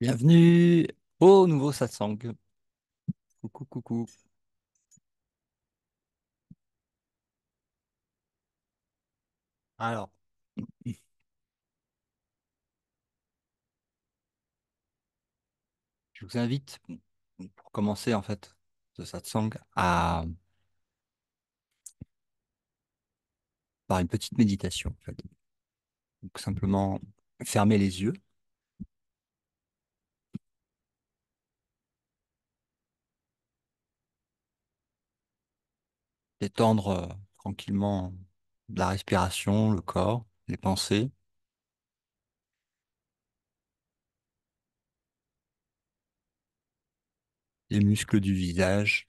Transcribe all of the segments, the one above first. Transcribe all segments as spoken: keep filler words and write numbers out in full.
Bienvenue au nouveau satsang. Coucou, coucou. Alors, je vous invite, pour commencer en fait ce satsang, à par une petite méditation. En fait. Donc simplement fermer les yeux, détendre euh, tranquillement la respiration, le corps, les pensées, les muscles du visage,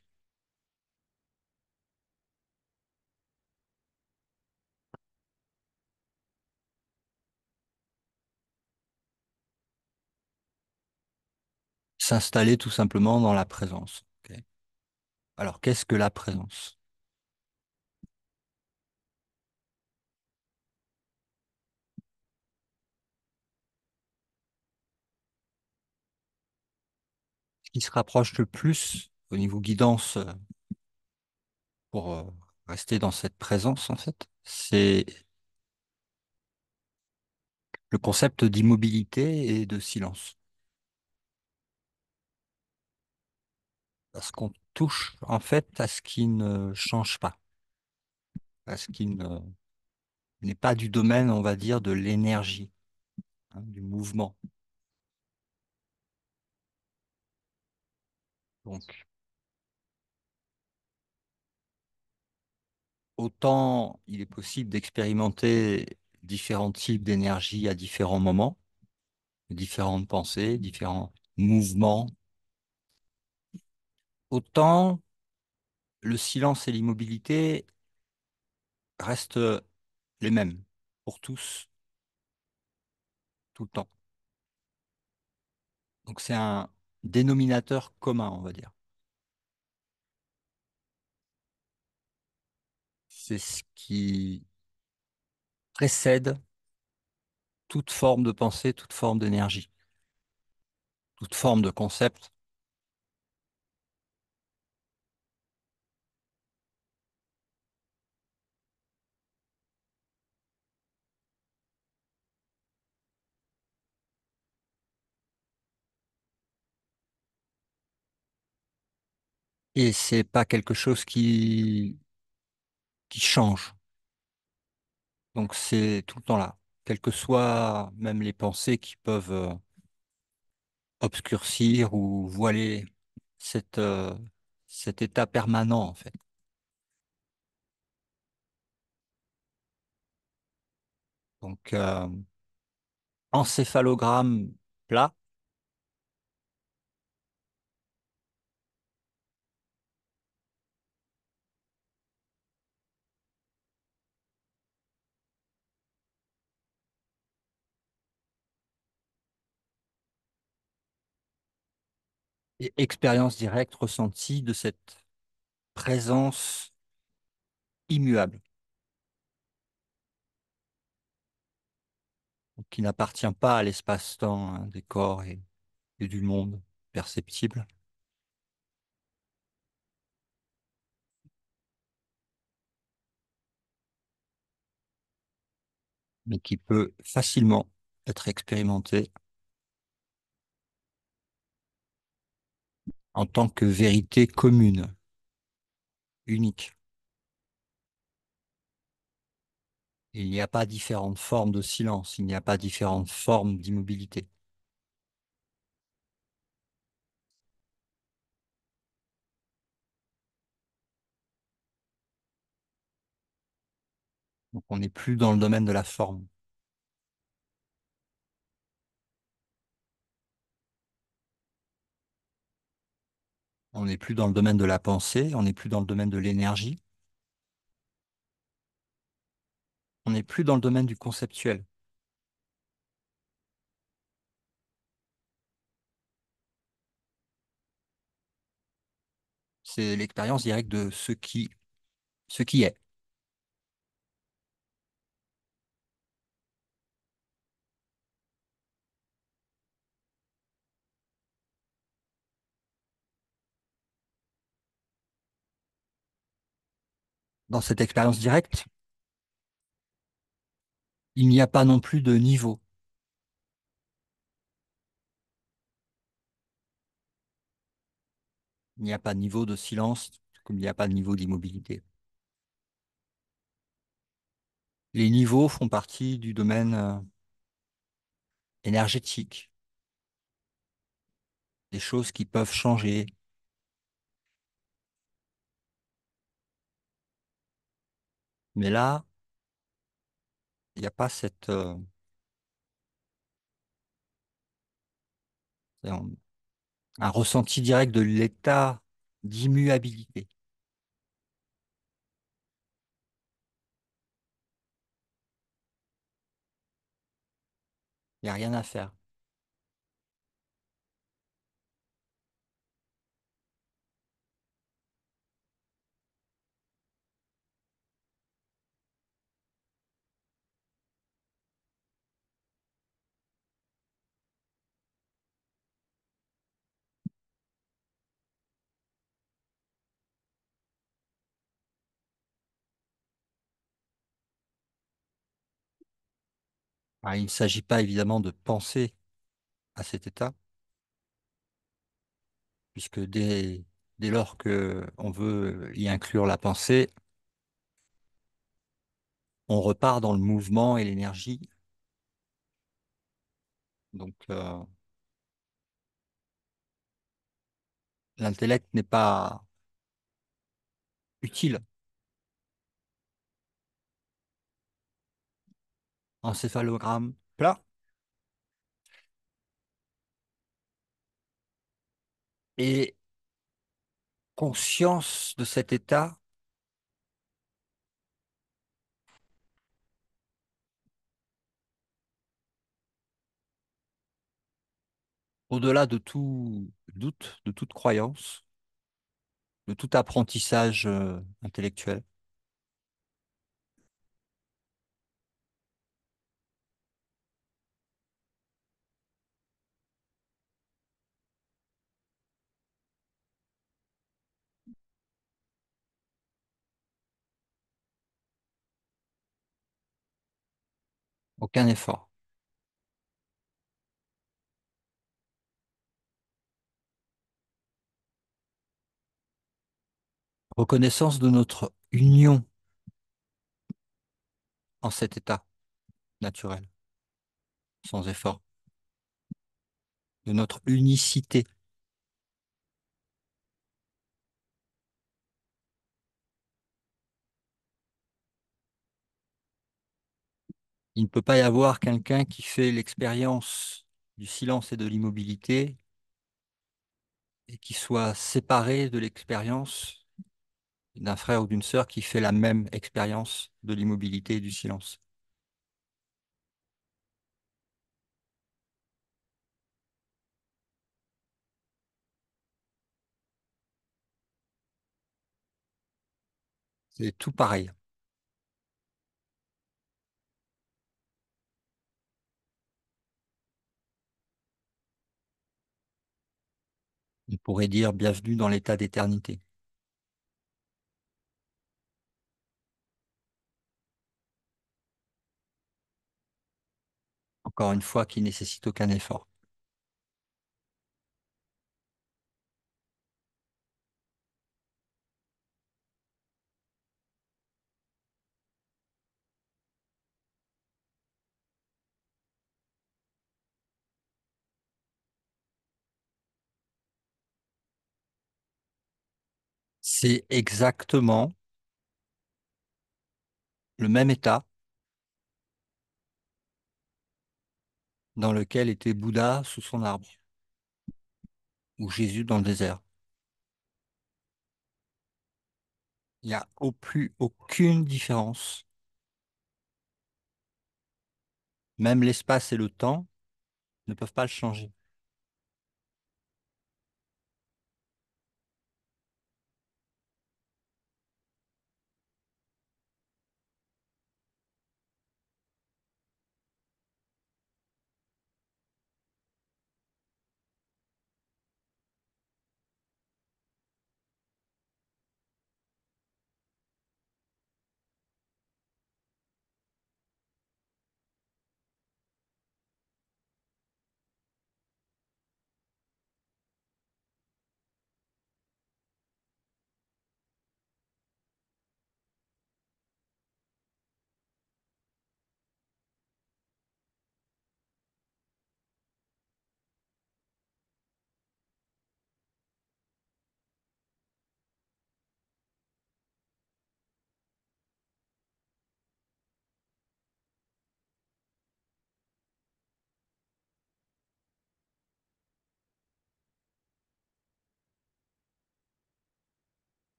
s'installer tout simplement dans la présence. Ok. Alors, qu'est-ce que la présence? Ce qui se rapproche le plus au niveau guidance euh, pour euh, rester dans cette présence, en fait, c'est le concept d'immobilité et de silence. Parce qu'on touche en fait à ce qui ne change pas, à ce qui ne- n'est pas du domaine, on va dire, de l'énergie, hein, du mouvement. Donc, autant il est possible d'expérimenter différents types d'énergie à différents moments, différentes pensées, différents mouvements, autant le silence et l'immobilité restent les mêmes pour tous, tout le temps. Donc, c'est un dénominateur commun, on va dire. C'est ce qui précède toute forme de pensée, toute forme d'énergie, toute forme de concept. Et c'est pas quelque chose qui, qui change. Donc c'est tout le temps là. Quelles que soient même les pensées qui peuvent euh, obscurcir ou voiler cette, euh, cet état permanent, en fait. Donc, euh, encéphalogramme plat et expérience directe ressentie de cette présence immuable, donc qui n'appartient pas à l'espace-temps, hein, des corps et, et du monde perceptible, mais qui peut facilement être expérimenté en tant que vérité commune, unique. Il n'y a pas différentes formes de silence, il n'y a pas différentes formes d'immobilité. Donc on n'est plus dans le domaine de la forme, on n'est plus dans le domaine de la pensée, on n'est plus dans le domaine de l'énergie, on n'est plus dans le domaine du conceptuel. C'est l'expérience directe de ce qui, ce qui est. dans cette expérience directe, il n'y a pas non plus de niveau. Il n'y a pas de niveau de silence comme il n'y a pas de niveau d'immobilité. Les niveaux font partie du domaine euh, énergétique, des choses qui peuvent changer. Mais là, il n'y a pas cette, euh, un, un ressenti direct de l'état d'immuabilité. Il n'y a rien à faire. Alors, il ne s'agit pas évidemment de penser à cet état, puisque dès, dès lors que on veut y inclure la pensée, on repart dans le mouvement et l'énergie. Donc, euh, l'intellect n'est pas utile. Encéphalogramme plat et conscience de cet état au-delà de tout doute, de toute croyance, de tout apprentissage euh, intellectuel. Aucun effort. Reconnaissance de notre union en cet état naturel, sans effort, de notre unicité. Il ne peut pas y avoir quelqu'un qui fait l'expérience du silence et de l'immobilité et qui soit séparé de l'expérience d'un frère ou d'une sœur qui fait la même expérience de l'immobilité et du silence. C'est tout pareil. On pourrait dire bienvenue dans l'état d'éternité. Encore une fois, qui nécessite aucun effort. C'est exactement le même état dans lequel était Bouddha sous son arbre ou Jésus dans le désert. Il n'y a au plus aucune différence. Même l'espace et le temps ne peuvent pas le changer.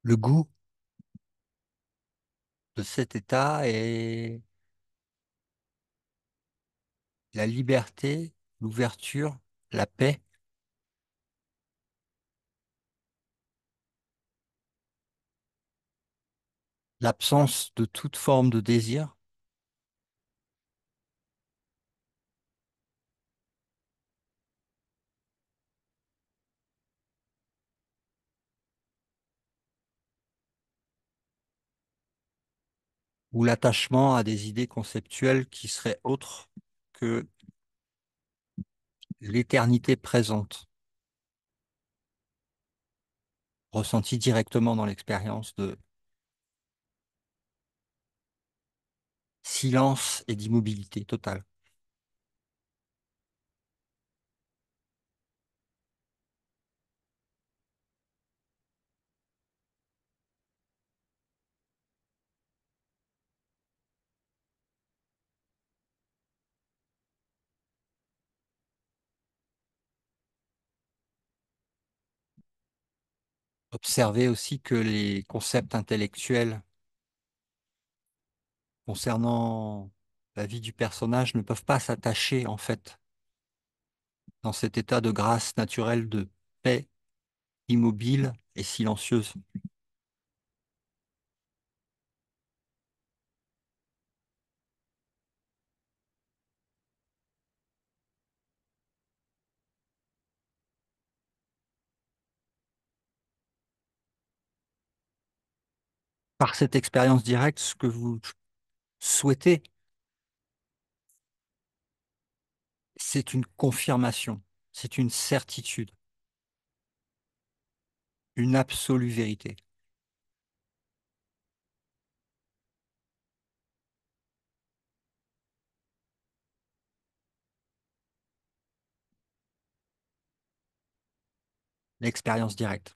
Le goût de cet état est la liberté, l'ouverture, la paix, l'absence de toute forme de désir ou l'attachement à des idées conceptuelles qui seraient autres que l'éternité présente, ressentie directement dans l'expérience de silence et d'immobilité totale. Observer aussi que les concepts intellectuels concernant la vie du personnage ne peuvent pas s'attacher, en fait, dans cet état de grâce naturelle de paix immobile et silencieuse. Par cette expérience directe, ce que vous souhaitez, c'est une confirmation, c'est une certitude, une absolue vérité. L'expérience directe.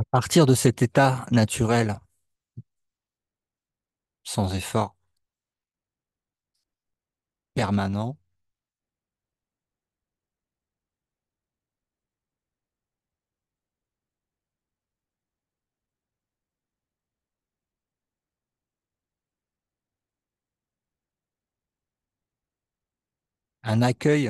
Partir de cet état naturel, sans effort permanent, un accueil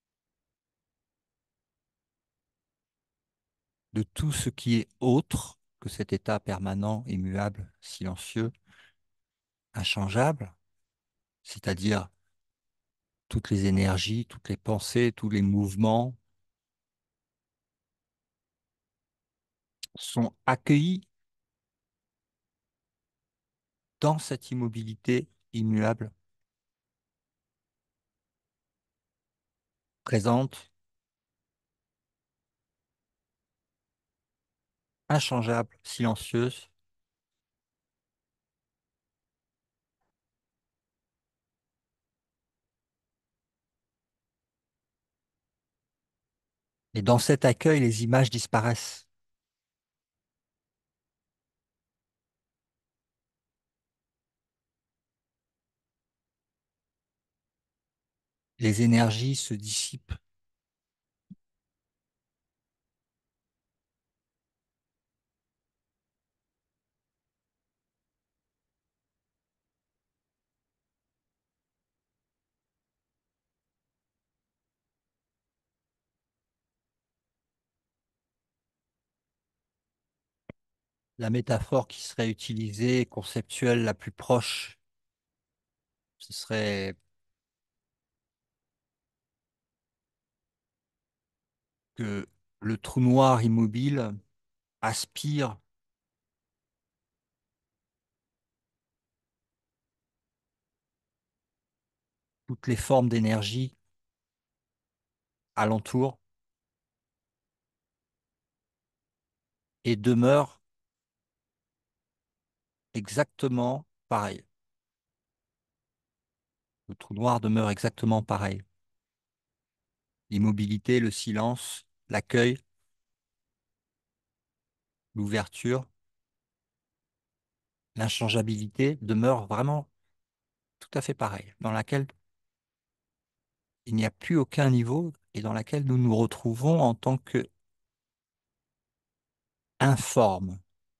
de tout ce qui est autre que cet état permanent, immuable, silencieux, inchangeable, c'est-à-dire toutes les énergies, toutes les pensées, tous les mouvements sont accueillis dans cette immobilité immuable, présente, inchangeable, silencieuse. Et dans cet accueil, les images disparaissent. Les énergies se dissipent. La métaphore qui serait utilisée, conceptuelle, la plus proche, ce serait que le trou noir immobile aspire toutes les formes d'énergie alentour et demeure exactement pareil. Le trou noir demeure exactement pareil. L'immobilité, le silence, l'accueil, l'ouverture, l'inchangeabilité demeurent vraiment tout à fait pareil, dans laquelle il n'y a plus aucun niveau et dans laquelle nous nous retrouvons en tant que informes,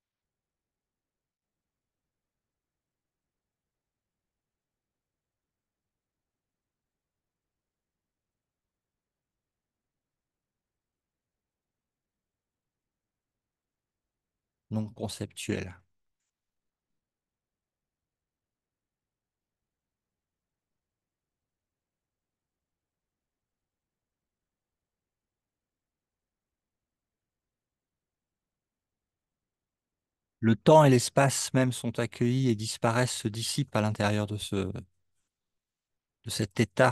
non conceptuels. Le temps et l'espace même sont accueillis et disparaissent, se dissipent à l'intérieur de ce, de cet état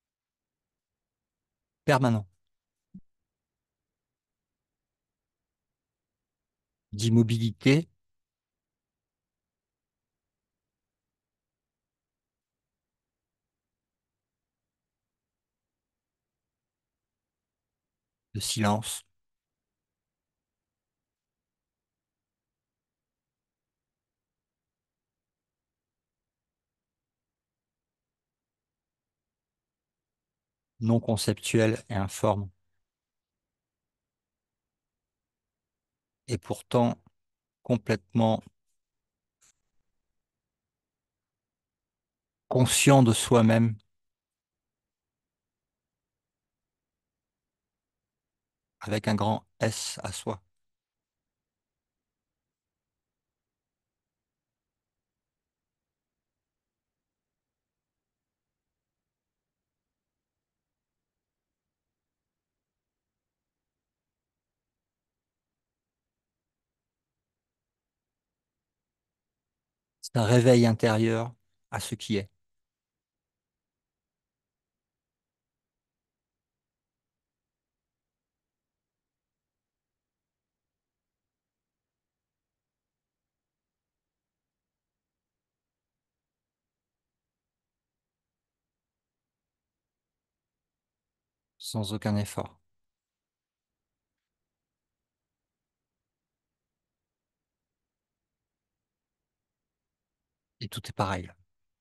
permanent d'immobilité, de silence, non conceptuel et informe, et pourtant complètement conscient de soi-même, avec un grand S à soi. C'est un réveil intérieur à ce qui est, sans aucun effort. Et tout est pareil.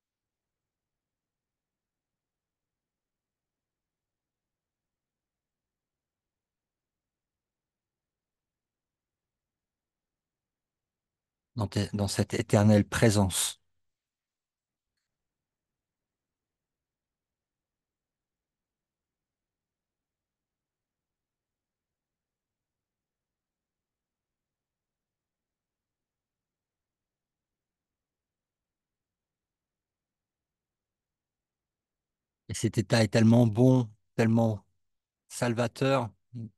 Dans, tes- dans cette éternelle présence. Et cet état est tellement bon, tellement salvateur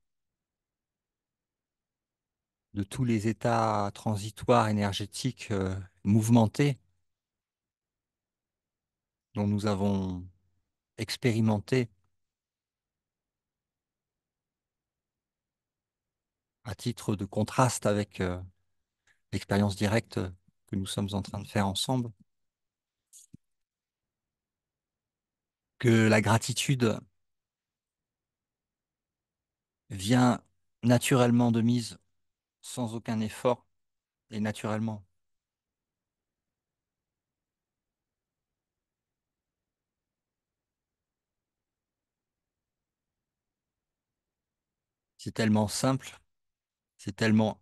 de tous les états transitoires énergétiques euh, mouvementés dont nous avons expérimenté à titre de contraste avec euh, l'expérience directe que nous sommes en train de faire ensemble, que la gratitude vient naturellement de mise, sans aucun effort et naturellement. C'est tellement simple, c'est tellement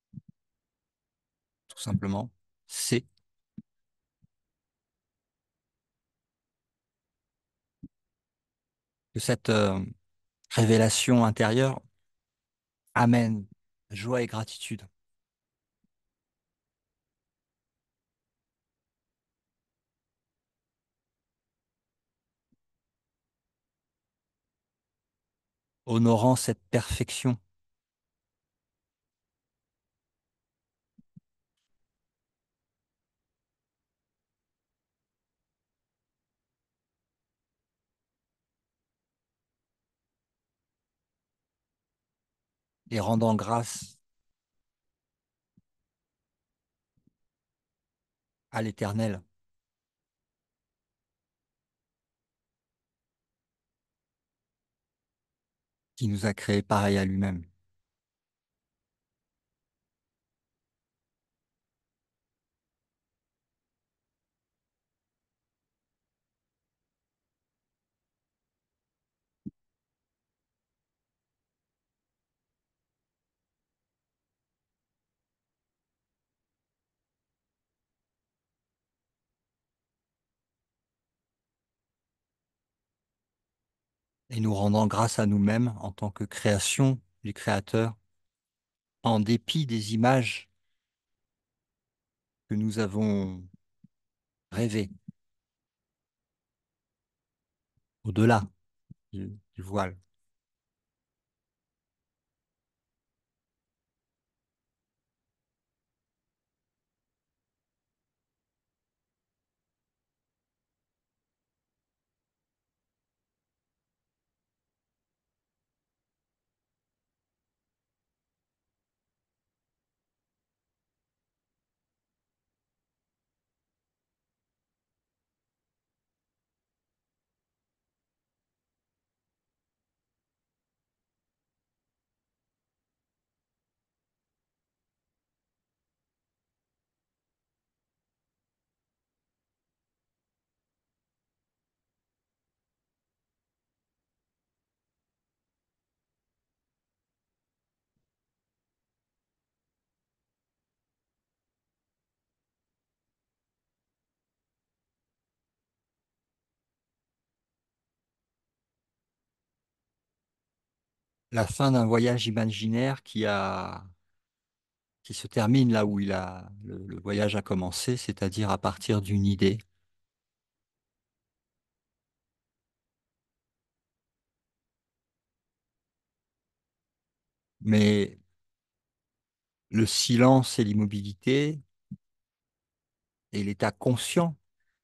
tout simplement, c'est que cette euh, révélation intérieure amène joie et gratitude. Honorant cette perfection et rendant grâce à l'Éternel qui nous a créés pareil à lui-même. Et nous rendant grâce à nous-mêmes en tant que création du Créateur, en dépit des images que nous avons rêvées, au-delà du, du voile. La fin d'un voyage imaginaire qui a, qui se termine là où il a, le, le voyage a commencé, c'est-à-dire à partir d'une idée. Mais le silence et l'immobilité et l'état conscient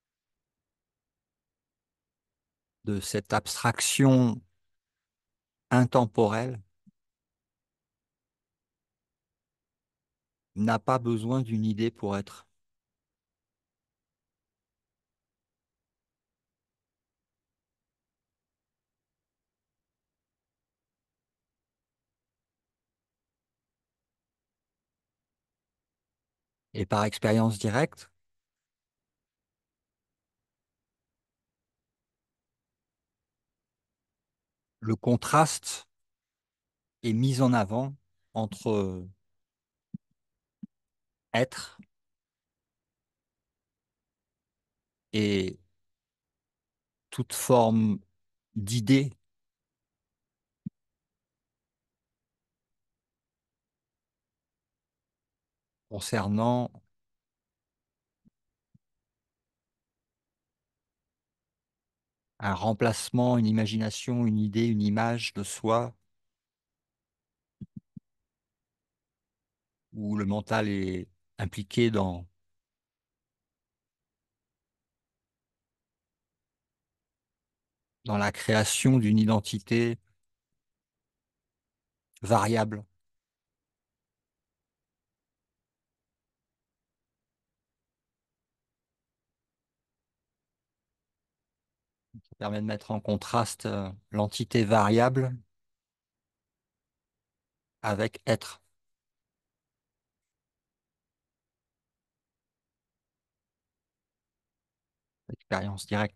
de cette abstraction intemporelle n'a pas besoin d'une idée pour être. Et par expérience directe, le contraste est mis en avant entre être et toute forme d'idée concernant un remplacement, une imagination, une idée, une image de soi, où le mental est impliqué dans, dans la création d'une identité variable, qui permet de mettre en contraste euh, l'entité variable avec être, expérience directe.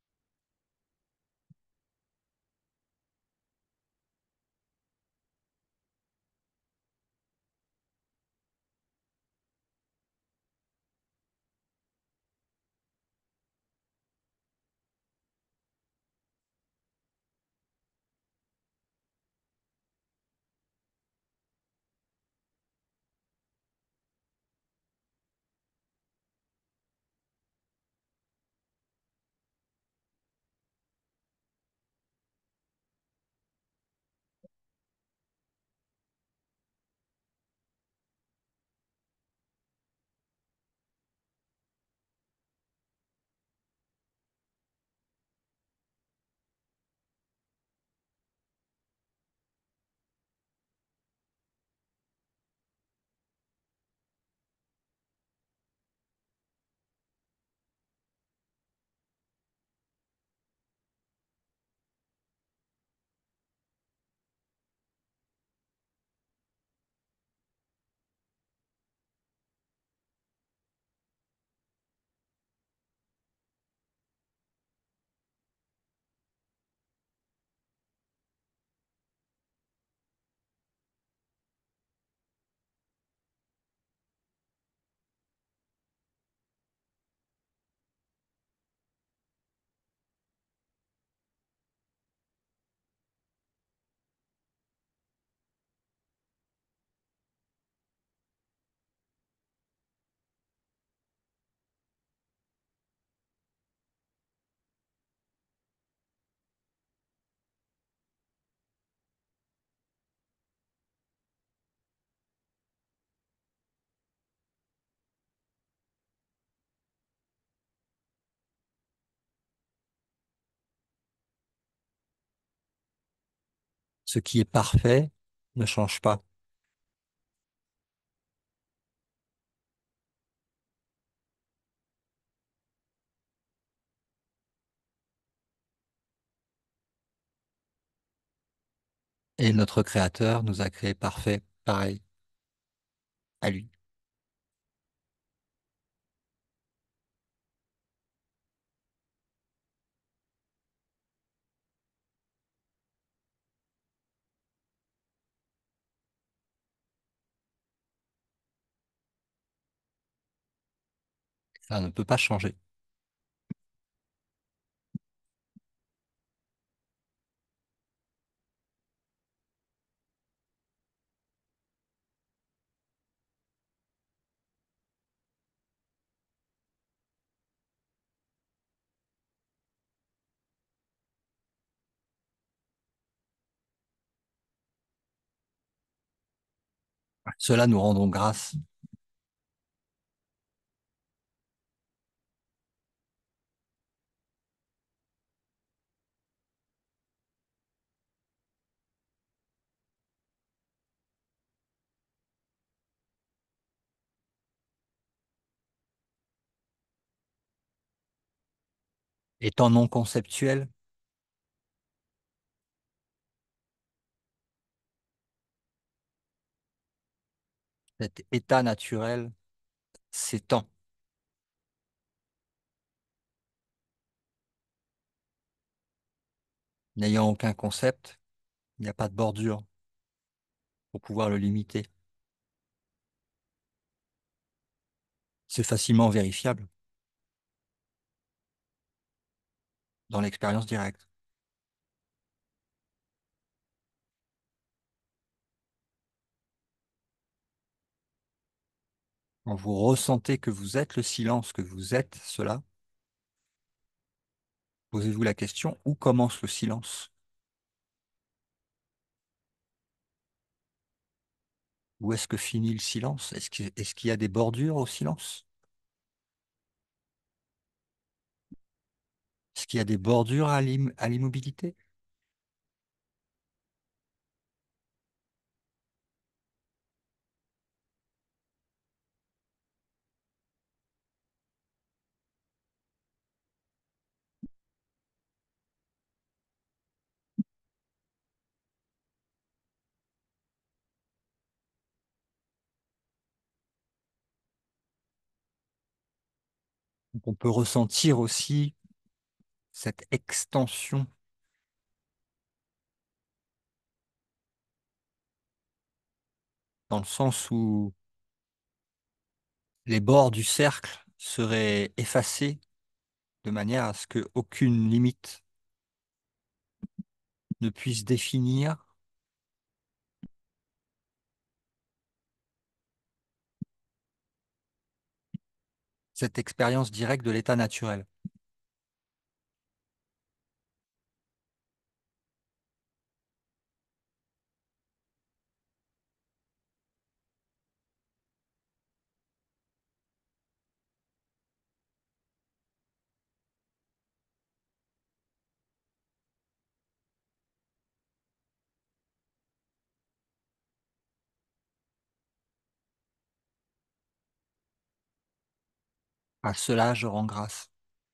Ce qui est parfait ne change pas. Et notre Créateur nous a créés parfaits, pareil, à lui. Ça ne peut pas changer. Cela nous rend donc grâce. Étant non conceptuel, cet état naturel s'étend. N'ayant aucun concept, il n'y a pas de bordure pour pouvoir le limiter. C'est facilement vérifiable dans l'expérience directe. Quand vous ressentez que vous êtes le silence, que vous êtes cela, posez-vous la question, où commence le silence? Où est-ce que finit le silence? Est-ce qu'il est-ce qu'il y a des bordures au silence? Est-ce qu'il y a des bordures à l'im- à l'immobilité? Donc, on peut ressentir aussi cette extension dans le sens où les bords du cercle seraient effacés de manière à ce qu'aucune limite ne puisse définir cette expérience directe de l'état naturel. À cela, je rends grâce.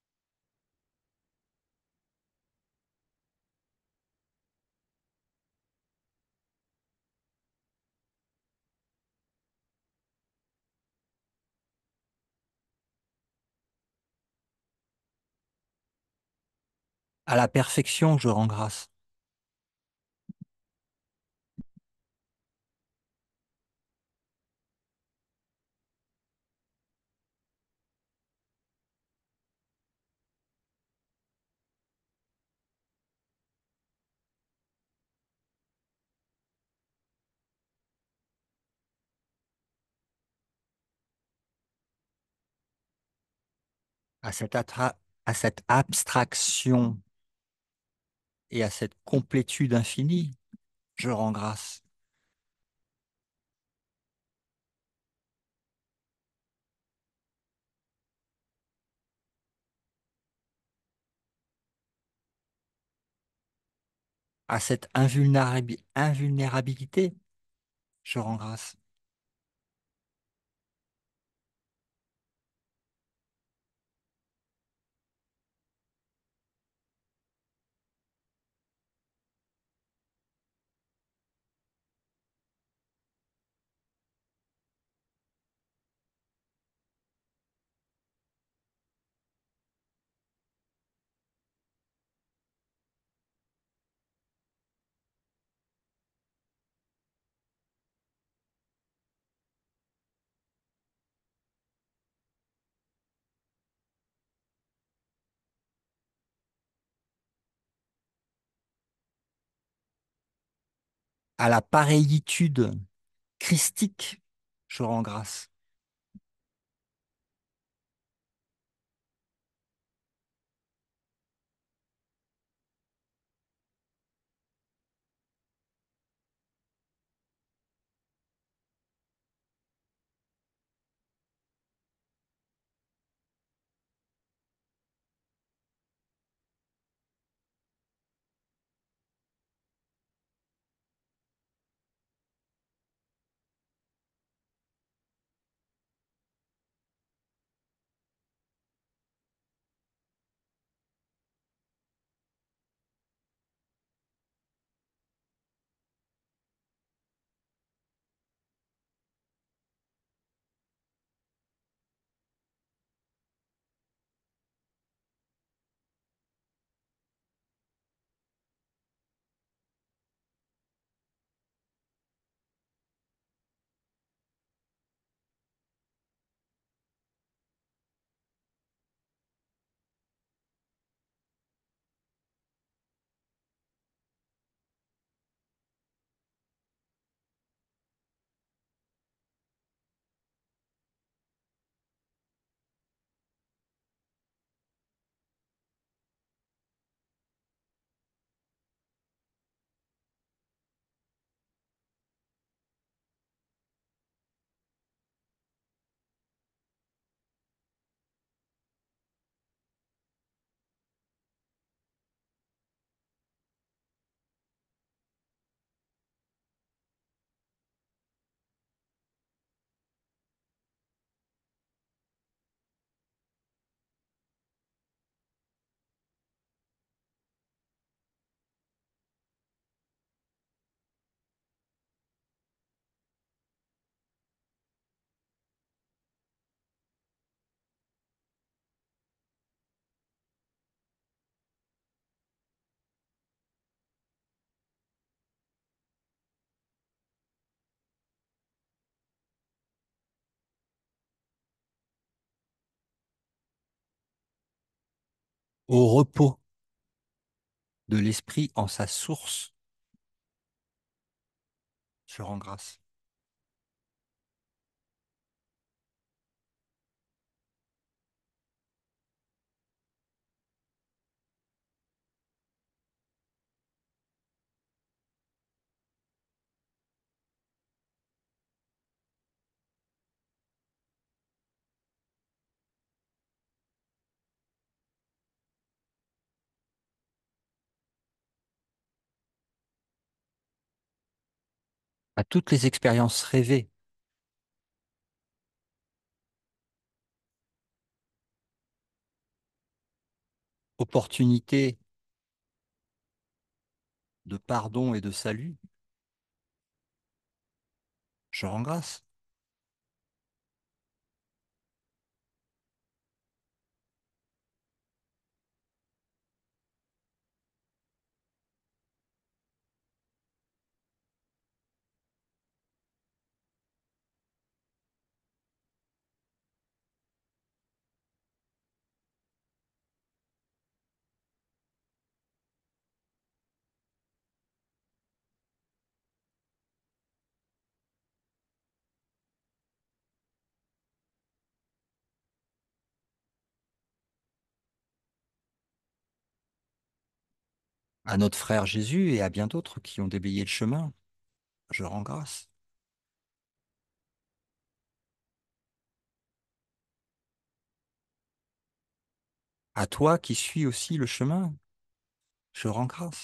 À la perfection, je rends grâce. À cette, attra- à cette abstraction et à cette complétude infinie, je rends grâce. À cette invulnérabi- invulnérabilité, je rends grâce. À la pareillitude christique, je rends grâce. au repos de l'esprit en sa source, je rends grâce. À toutes les expériences rêvées, opportunités de pardon et de salut, je rends grâce. À notre frère Jésus et à bien d'autres qui ont déblayé le chemin, je rends grâce. À toi qui suis aussi le chemin, je rends grâce.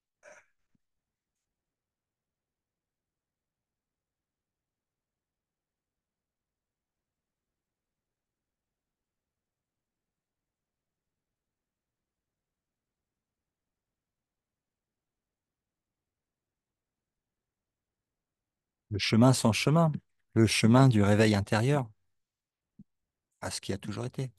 Le chemin sans chemin, le chemin du réveil intérieur, à ce qui a toujours été.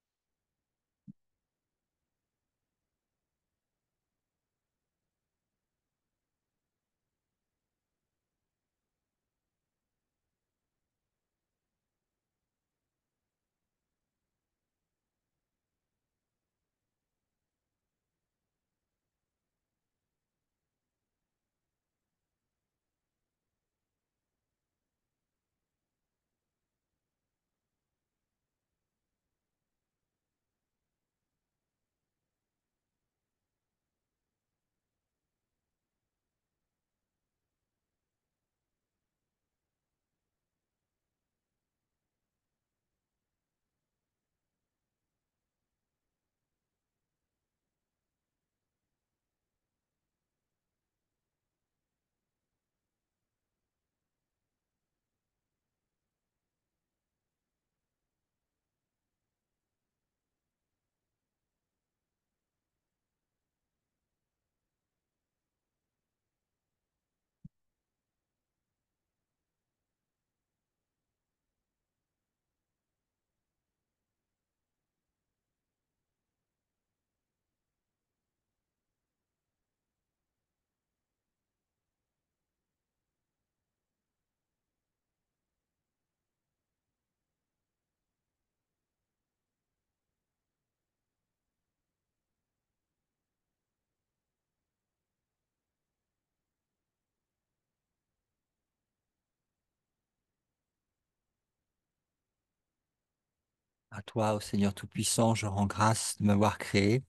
À toi, ô Seigneur Tout-Puissant, je rends grâce de m'avoir créé.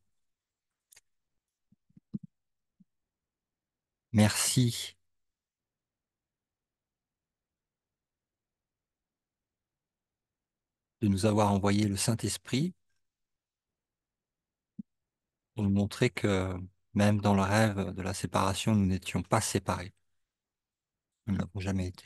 Merci de nous avoir envoyé le Saint-Esprit pour nous montrer que même dans le rêve de la séparation, nous n'étions pas séparés. Nous ne l'avons jamais été.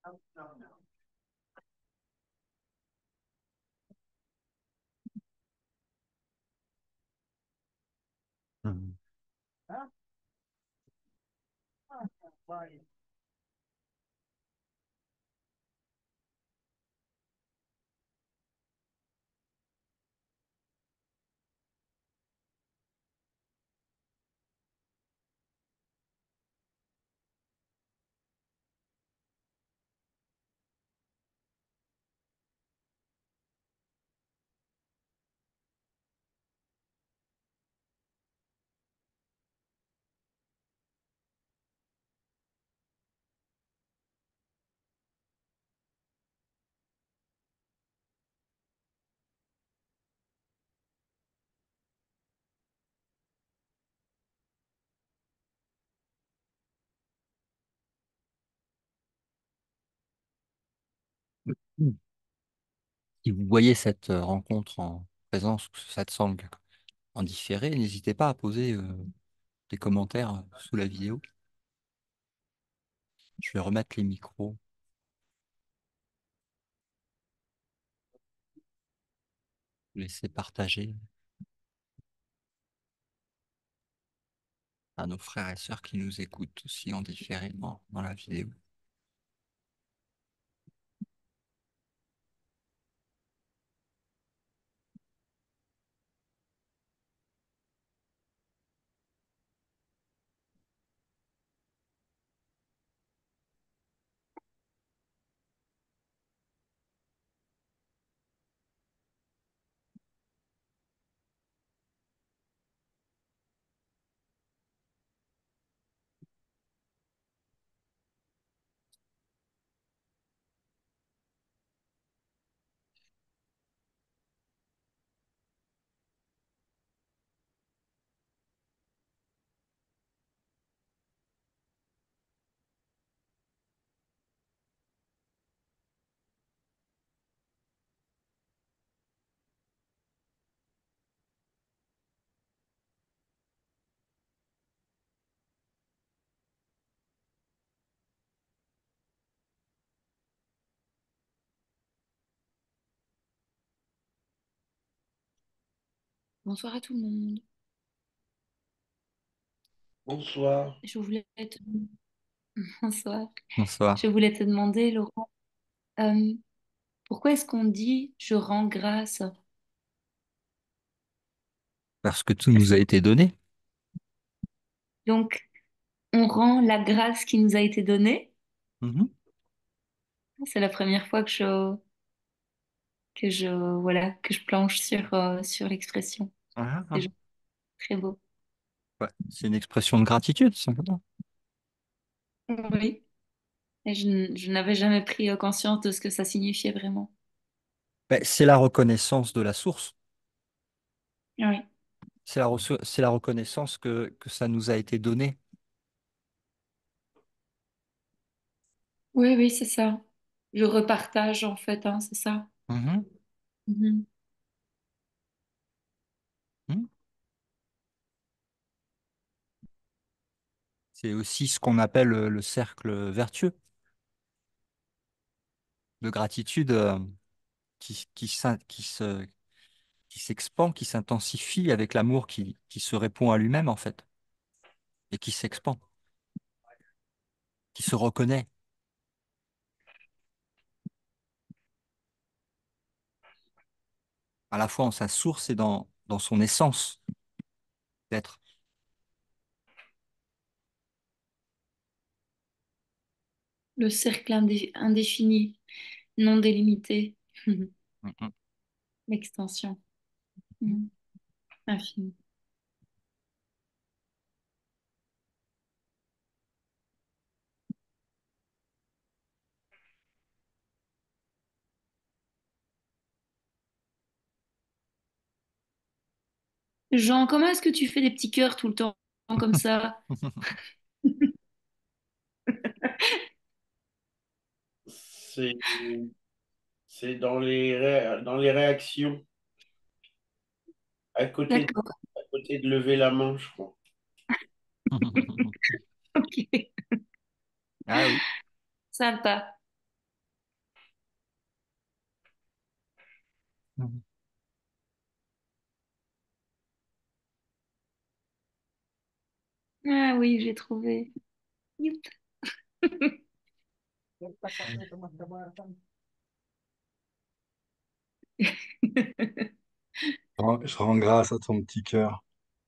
Mhm. Si vous voyez cette euh, rencontre en présence, ou cette semble en différé, n'hésitez pas à poser euh, des commentaires euh, sous la vidéo. Je vais remettre les micros, laisser partager à nos frères et sœurs qui nous écoutent aussi en différé dans, dans la vidéo. Bonsoir à tout le monde. Bonsoir. Je voulais te... Bonsoir. Bonsoir. Je voulais te demander, Laurent, euh, pourquoi est-ce qu'on dit je rends grâce? Parce que tout Est-ce nous a que- été donné. Donc, on rend la grâce qui nous a été donnée? Mhm. C'est la première fois que je, que je, voilà, que je planche sur, euh, sur l'expression. Ah, ah. C'est très beau. Ouais, c'est une expression de gratitude, simplement. Oui. Et je, n- je n'avais jamais pris euh, conscience de ce que ça signifiait vraiment. Ben, c'est la reconnaissance de la source. Oui, C'est la, reço- c'est la reconnaissance que, que ça nous a été donné. oui, oui, c'est ça. Je repartage en fait, hein, c'est ça. Mhm. Mhm. Mhm. C'est aussi ce qu'on appelle le, le cercle vertueux de gratitude euh, qui, qui, s'in- qui se, qui s'expand, qui s'intensifie avec l'amour qui, qui se répond à lui-même, en fait, et qui s'expand, qui se reconnaît à la fois en sa source et dans, dans son essence d'être. Le cercle indé- indéfini, non délimité. Mhm. L'extension. Mm. Infini. Jean, comment est-ce que tu fais des petits cœurs tout le temps comme ça? C'est c'est dans les ré- dans les réactions à côté de, D'accord, à côté de lever la main, je crois. ok. Ah oui. Sympa. Mhm. Ah oui, j'ai trouvé. Youp. Je rends, je rends grâce à ton petit cœur.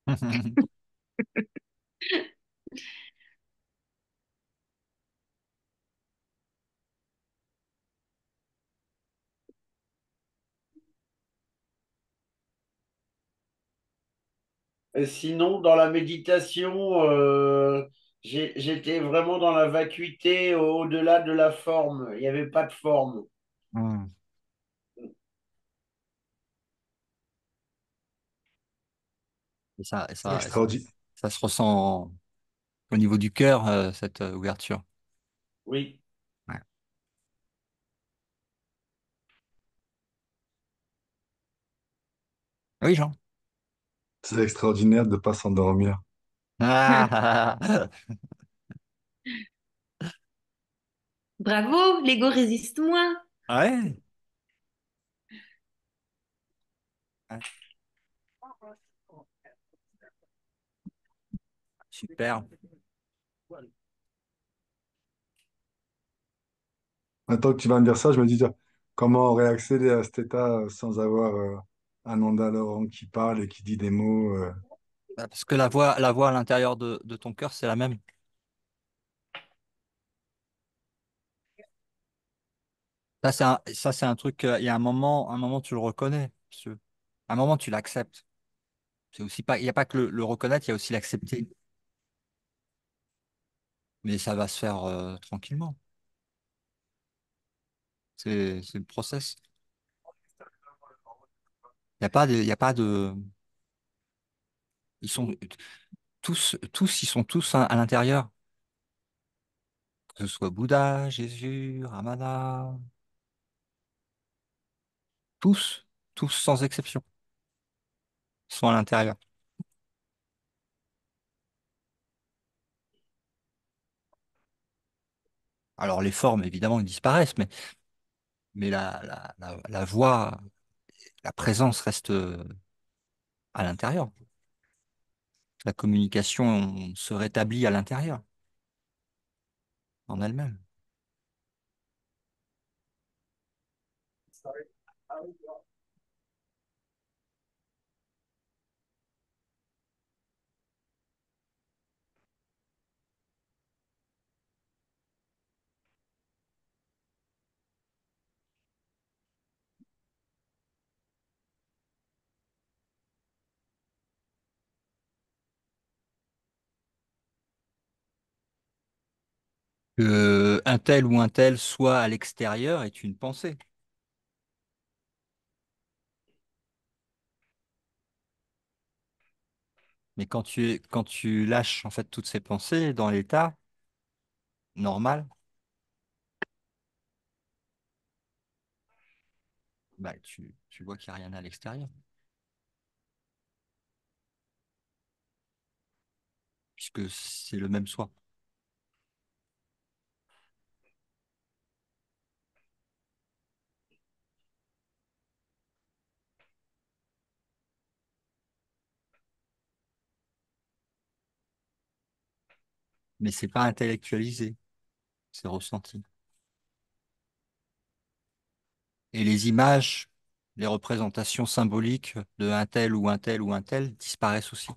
Et sinon, dans la méditation, euh, j'ai- j'étais vraiment dans la vacuité au-delà de la forme. Il n'y avait pas de forme. Mhm. Et ça, et C'est ça, et ça, extraordinaire. ça se ressent au niveau du cœur, euh, cette euh, ouverture. Oui. Ouais. Oui, Jean. C'est extraordinaire de ne pas s'endormir. Ah, Bravo, l'ego résiste moins. ouais. Ouais. Super. Maintenant que tu vas me dire ça, je me dis, tiens, comment on aurait accédé à cet état sans avoir euh, un Nanda Laurent qui parle et qui dit des mots. euh. Bah, parce que la voix, la voix à l'intérieur de, de ton cœur, c'est la même. Ça, c'est un, ça, c'est un truc, euh, il y a un moment, un moment, tu le reconnais. Parce que, à un moment, tu l'acceptes. C'est aussi pas, il n'y a pas que le, le reconnaître, il y a aussi l'accepter. Mais ça va se faire euh, tranquillement. C'est, c'est le process. Il n'y a pas de, il y a pas de, ils sont tous, tous, ils sont tous à, à l'intérieur. Que ce soit Bouddha, Jésus, Ramana, tous, tous sans exception, sont à l'intérieur. Alors les formes, évidemment, ils disparaissent, mais, mais la, la, la, la voix, la présence reste euh, à l'intérieur. La communication se rétablit à l'intérieur, en elle-même. Que un tel ou un tel soit à l'extérieur est une pensée. Mais quand tu, es- quand tu lâches en fait toutes ces pensées dans l'état normal, bah, tu, tu vois qu'il n'y a rien à l'extérieur, puisque c'est le même soi. Mais c'est pas intellectualisé, c'est ressenti. Et les images, les représentations symboliques de un tel ou un tel ou un tel disparaissent aussi.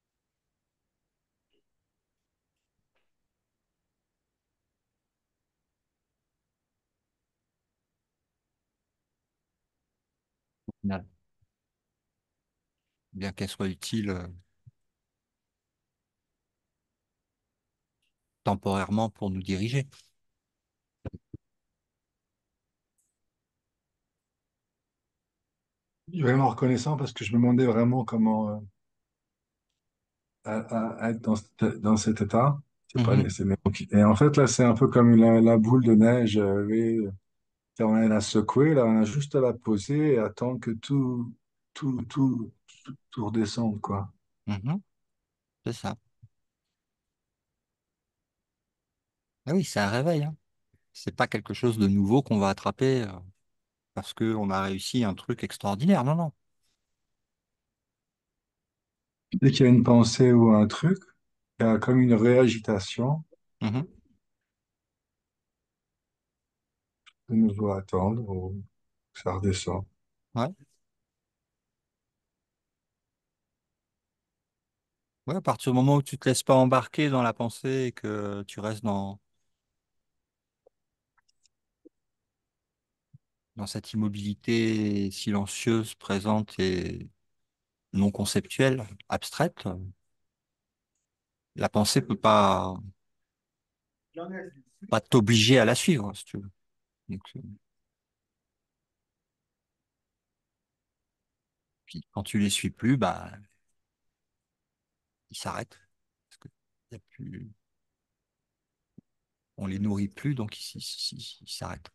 Au final, bien qu'elles soient utiles euh, temporairement pour nous diriger. Je suis vraiment reconnaissant parce que je me demandais vraiment comment euh, à, à- à être dans, cet dans cet état. C'est pas les, Mhm, c'est les mots qui- Et en fait, là, c'est un peu comme la, la boule de neige. euh, oui, on a la secouer, là, on a juste à la poser et attendre que tout, tout, tout, tout, tout redescende, quoi. mhm, c'est ça. Ah oui, c'est un réveil, hein. C'est pas quelque chose de nouveau qu'on va attraper. euh. parce qu'on a réussi un truc extraordinaire. Non, non. Dès qu'il y a une pensée ou un truc, il y a comme une réagitation, Mhm. de nouveau attendre, ou ça redescend. Ouais. Ouais, à partir du moment où tu te laisses pas embarquer dans la pensée et que tu restes dans, dans cette immobilité silencieuse, présente et non conceptuelle, abstraite, la pensée peut pas, pas t'obliger à la suivre, si tu veux. Donc, euh, puis quand tu les suis plus, bah, ils s'arrêtent. Parce que y a plus, on les nourrit plus, donc ils ils- ils- ils s'arrêtent.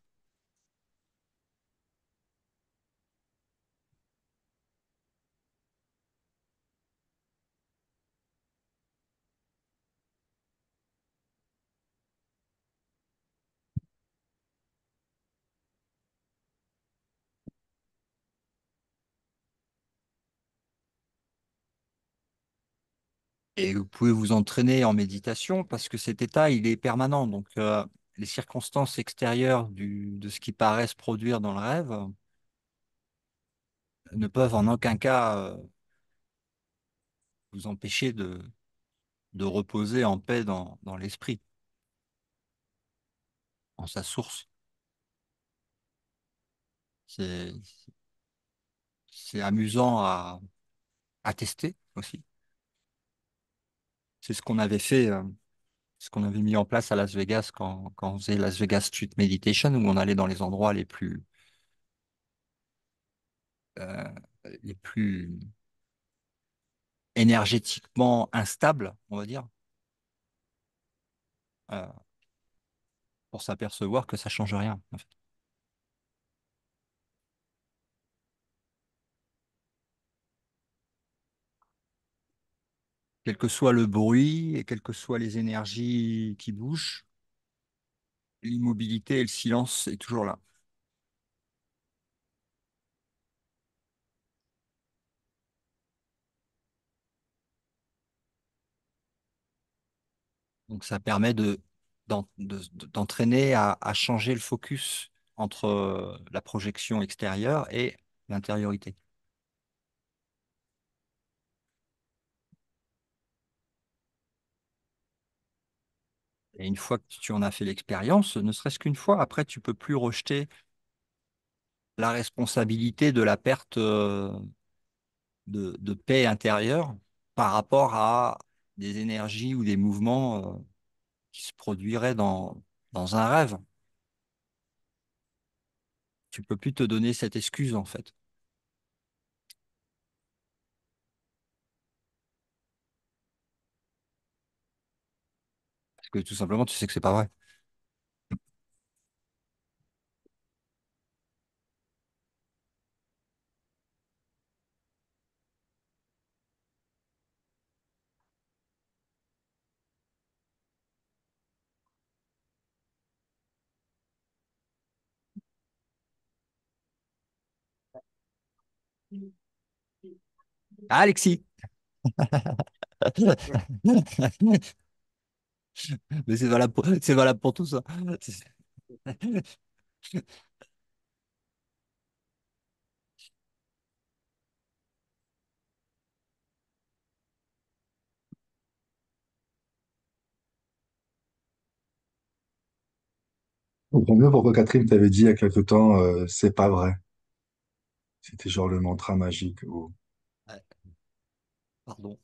Et vous pouvez vous entraîner en méditation parce que cet état, il est permanent. Donc, euh, les circonstances extérieures du, de ce qui paraît se produire dans le rêve euh, ne peuvent en aucun cas euh, vous empêcher de, de reposer en paix dans, dans l'esprit, en sa source. C'est, c'est amusant à, à tester aussi. C'est ce qu'on avait fait, euh, ce qu'on avait mis en place à Las Vegas quand, quand on faisait Las Vegas Street Meditation, où on allait dans les endroits les plus, euh, les plus énergétiquement instables, on va dire, euh, pour s'apercevoir que ça change rien, en fait. Quel que soit le bruit et quelles que soient les énergies qui bougent, l'immobilité et le silence est toujours là. Donc ça permet de, d'en- de- de- d'entraîner à, à changer le focus entre euh, la projection extérieure et l'intériorité. Et une fois que tu en as fait l'expérience, ne serait-ce qu'une fois, après, tu peux plus rejeter la responsabilité de la perte euh, de, de paix intérieure par rapport à des énergies ou des mouvements euh, qui se produiraient dans, dans un rêve. Tu peux plus te donner cette excuse, en fait. Parce que tout simplement, tu sais que c'est pas vrai. Ah, Alexis! Mais c'est valable pour, c'est valable pour tout ça. Je comprends mieux pourquoi Catherine t'avait dit il y a quelque temps, euh, c'est pas vrai. C'était genre le mantra magique. Ou... Ouais, pardon.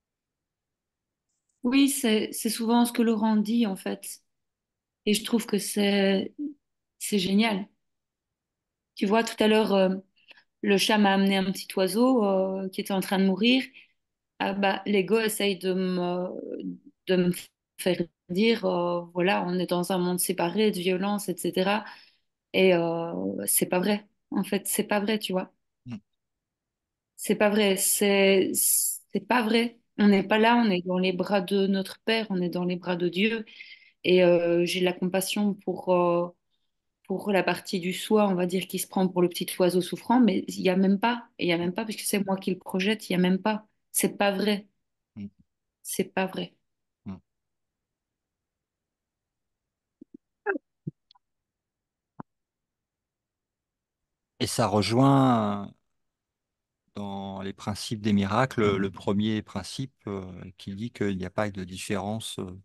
Oui, c'est c'est souvent ce que Laurent dit en fait. Et je trouve que c'est c'est génial. Tu vois, tout à l'heure, euh, le chat m'a amené un petit oiseau euh, qui était en train de mourir. Ah bah, l'ego essaye de me, de me faire dire, euh, voilà, on est dans un monde séparé de violence, et cetera. Et euh, c'est pas vrai. En fait, c'est pas vrai, tu vois. Mm. C'est pas vrai. C'est c'est pas vrai. On n'est pas là, on est dans les bras de notre Père, on est dans les bras de Dieu. Et euh, j'ai de la compassion pour, euh, pour la partie du soi, on va dire, qui se prend pour le petit oiseau souffrant, mais il n'y a même pas, il y a même pas, parce que c'est moi qui le projette, il n'y a même pas. C'est pas vrai. Mm, C'est pas vrai. mm. Et ça rejoint dans les principes des miracles le premier principe euh, qui dit qu'il n'y a pas de différence, euh,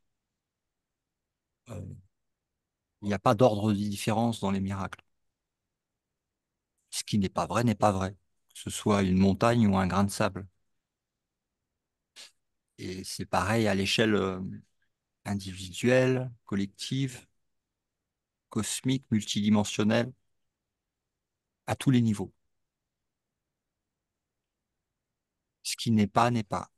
euh, il n'y a pas d'ordre de différence dans les miracles. Ce qui n'est pas vrai n'est pas vrai, que ce soit une montagne ou un grain de sable. Et c'est pareil à l'échelle euh, individuelle, collective, cosmique, multidimensionnelle, à tous les niveaux. Ce qui n'est pas n'est pas.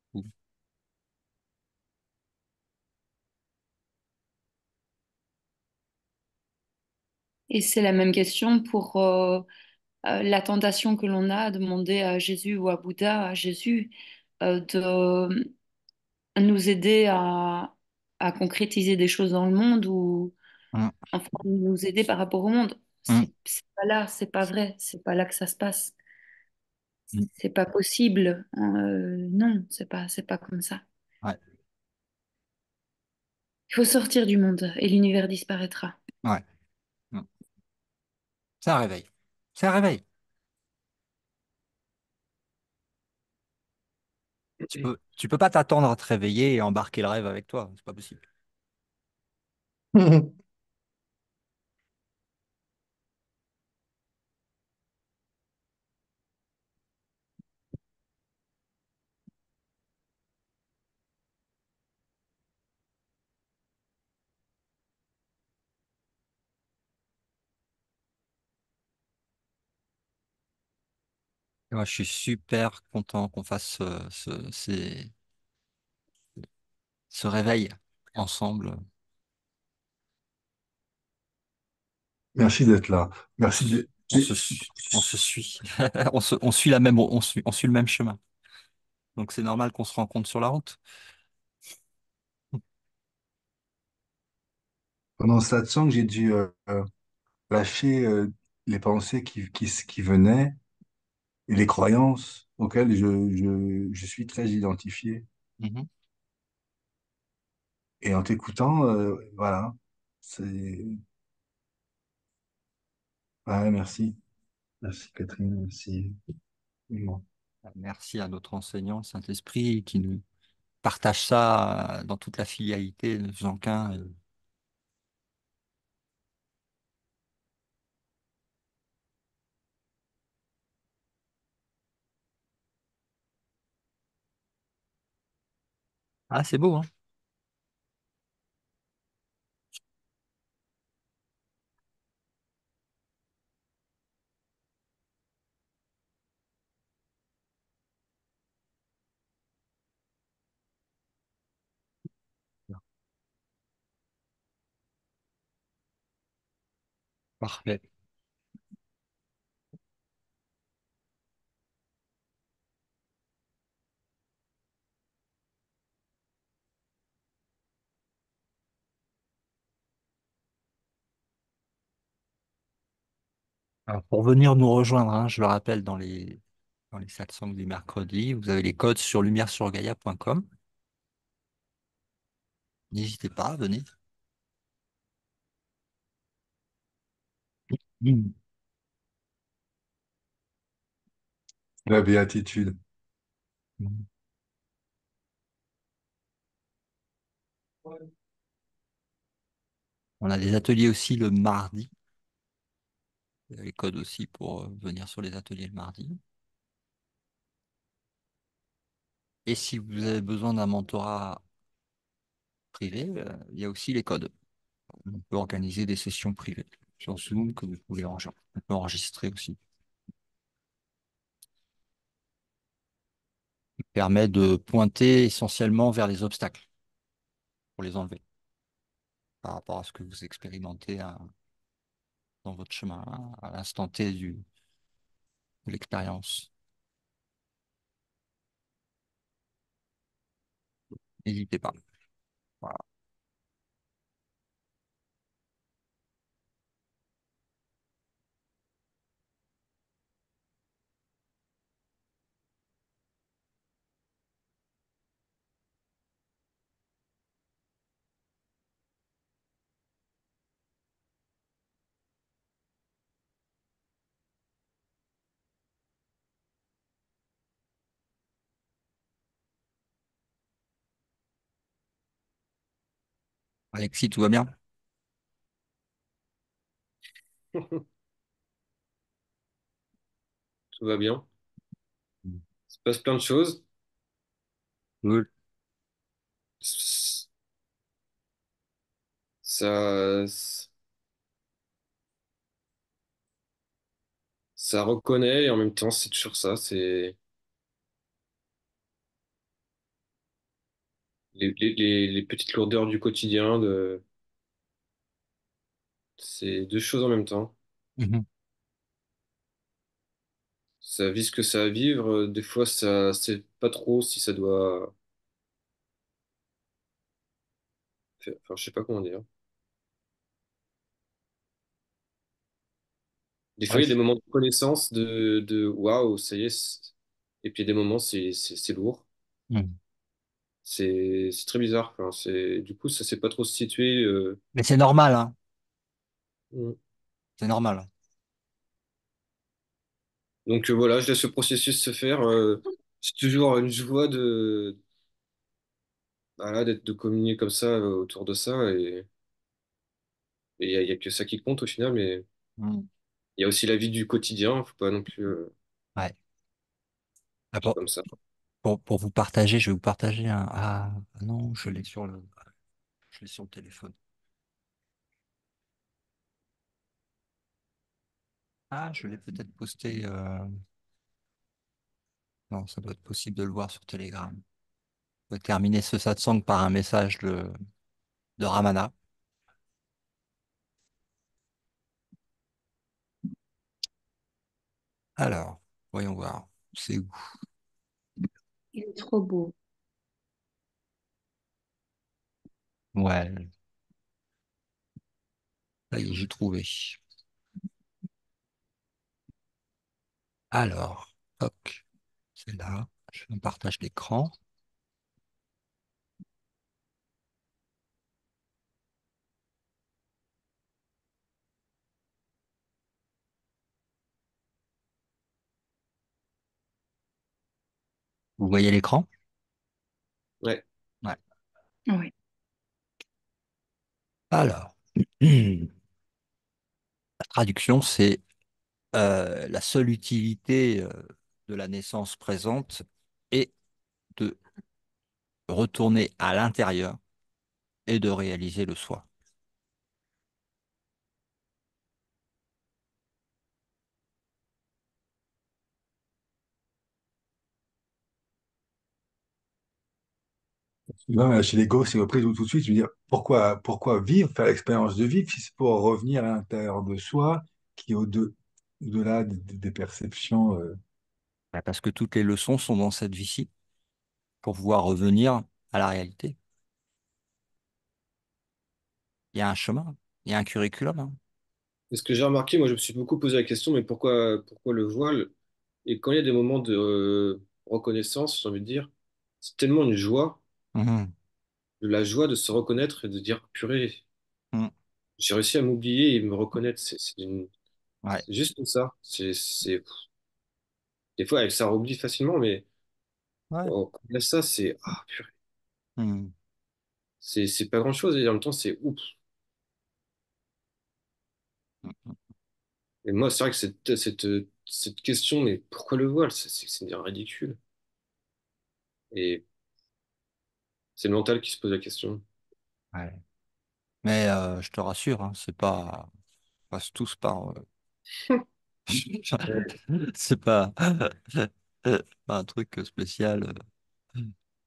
Et c'est la même question pour euh, euh, la tentation que l'on a à demander à Jésus ou à Bouddha, à Jésus, euh, de nous aider à, à concrétiser des choses dans le monde ou Hum, enfin nous aider par rapport au monde. hum, C'est c'est pas là, c'est pas vrai, c'est pas là que ça se passe. hum. C'est pas possible. Euh, non, c'est pas, c'est pas comme ça. Ouais, Il faut sortir du monde et l'univers disparaîtra. ouais. Hum. C'est un réveil. C'est un réveil. Tu peux, tu peux pas t'attendre à te réveiller et embarquer le rêve avec toi. C'est pas possible. Et moi, je suis super content qu'on fasse euh, ce, ces- ce réveil ensemble. Merci d'être là. On Merci se, de... on se, su- on se suit. On se- on suit la même, on suit, on suit le même chemin. Donc c'est normal qu'on se rencontre sur la route. Pendant ce satsang, j'ai dû euh, euh, lâcher euh, les pensées qui, qui, qui venaient et les croyances auxquelles je, je, je suis très identifié. Mhm. Et en t'écoutant, euh, voilà, c'est... Ouais, merci. Merci Catherine, merci. Vraiment. Merci à notre enseignant, Saint-Esprit, qui nous partage ça euh, dans toute la filialité, ne faisant qu'un. Et- Ah, c'est beau, hein? Parfait. Alors, pour venir nous rejoindre, hein, je le rappelle, dans les, dans les satsangs du mercredi, vous avez les codes sur lumière sur gaia point com. N'hésitez pas, venez. Mm. La béatitude. On a des ateliers aussi le mardi. Vous avez les codes aussi pour euh, venir sur les ateliers le mardi. Et si vous avez besoin d'un mentorat privé, euh, il y a aussi les codes. On peut organiser des sessions privées sur Zoom que vous pouvez enregistrer, on peut enregistrer aussi. Il permet de pointer essentiellement vers les obstacles pour les enlever par rapport à ce que vous expérimentez à- dans votre chemin, hein, à l'instant T du, de l'expérience. N'hésitez pas. Voilà. Alexis, tout va bien? Tout va bien. Mm. Il se passe plein de choses. Cool. Ça, ça reconnaît et en même temps, c'est toujours ça. C'est les, les, les, les petites lourdeurs du quotidien. De... C'est deux choses en même temps. Mhm. Ça vit ce que ça a à vivre. Des fois, ça sait pas trop si ça doit faire. Enfin, je sais pas comment dire. Des fois, Ouais, il y a des c'est- moments de connaissance, de, de waouh, ça y est. c'est- Et puis, il y a des moments, c'est c'est- c'est lourd. Mhm. C'est c'est très bizarre. Enfin, c'est... Du coup, ça sait pas trop se situer. euh, Mais c'est normal, hein. mm. C'est normal. Donc euh, voilà, je laisse le processus se faire. euh, c'est toujours une joie de, voilà, d'être, de communier comme ça euh, autour de ça. Et il n'y a, y a que ça qui compte au final, mais Mhm. il y a aussi la vie du quotidien. Faut pas non plus euh, Ouais. Ah, être Pour, comme ça. pour, pour vous partager, je vais vous partager un. Ah ah non, je l'ai sur le, je l'ai sur le téléphone. Ah, je l'ai peut-être posté. euh, Non, ça doit être possible de le voir sur Telegram. On va terminer ce satsang par un message de, de Ramana. Alors, voyons voir. C'est où? Il est trop beau. Ouais, ça y est, j'ai trouvé. Alors, hop, c'est là. Je fais un partage d'écran. Vous voyez l'écran? Ouais. Ouais. Oui. Alors, la traduction, c'est euh, la seule utilité euh, de la naissance présente est de retourner à l'intérieur et de réaliser le soi. Souvent, chez les Go, c'est repris tout, tout de suite. Je veux dire, pourquoi, pourquoi vivre, faire l'expérience de vivre, si c'est pour revenir à l'intérieur de soi, qui est au-de- au-delà des, des perceptions. euh. Bah, Parce que toutes les leçons sont dans cette vie-ci pour pouvoir revenir à la réalité. Il y a un chemin, il y a un curriculum, hein. Et ce que j'ai remarqué, moi, je me suis beaucoup posé la question, mais pourquoi, pourquoi le voile? Et quand il y a des moments de euh, reconnaissance, j'ai envie de dire, c'est tellement une joie, Mhm. de la joie de se reconnaître et de dire, purée, Mhm. j'ai réussi à m'oublier et me reconnaître. C'est c'est une- Ouais, c'est juste ça. C'est, c'est, des fois, avec ça, on oublie facilement, mais ouais. oh, quand il y a ça, c'est ah, purée. Mhm. C'est c'est pas grand-chose et en même temps, c'est ouf. Mhm. Et moi, c'est vrai que cette, cette, cette question, mais pourquoi le voile? C'est c'est- c'est bien ridicule. Et c'est le mental qui se pose la question. Ouais. Mais euh, je te rassure, hein, c'est pas, on passe tous par. euh, c'est pas, pas un truc spécial. euh.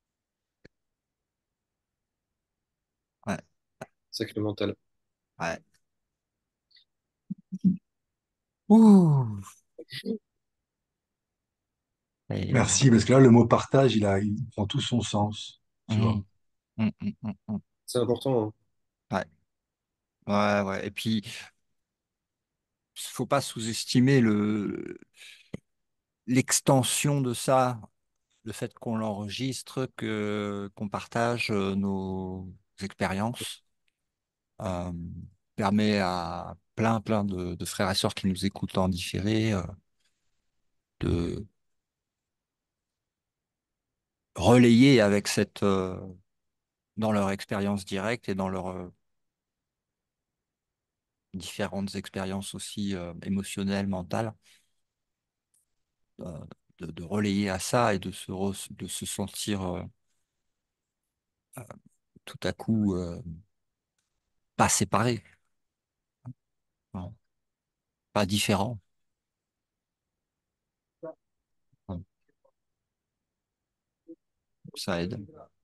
Ouais, Sacré mental. ouais. Ouh. Et, Merci, parce que là, le mot partage, il a, il prend tout son sens, tu vois. hum, hum, hum, hum, hum. C'est important, hein. Ouais, ouais, ouais. Et puis, faut pas sous-estimer le l'extension de ça, le fait qu'on l'enregistre, que qu'on partage euh, nos expériences, euh, permet à plein, plein de, de frères et sœurs qui nous écoutent en différé euh, de relayer avec cette euh, dans leur expérience directe et dans leur euh, différentes expériences aussi euh, émotionnelles, mentales, euh, de, de relayer à ça et de se, re- de se sentir euh, tout à coup euh, pas séparé, non, pas différent. Non, ça aide.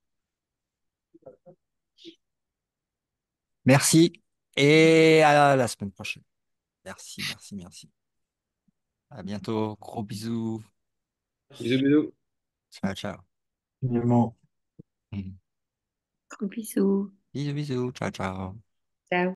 Merci et à la semaine prochaine. Merci, merci, merci. À bientôt. Gros bisous. Bisous, bisous. Ciao, ciao. Finalement. Mhm. Gros bisous. Bisous, bisous. Ciao, ciao.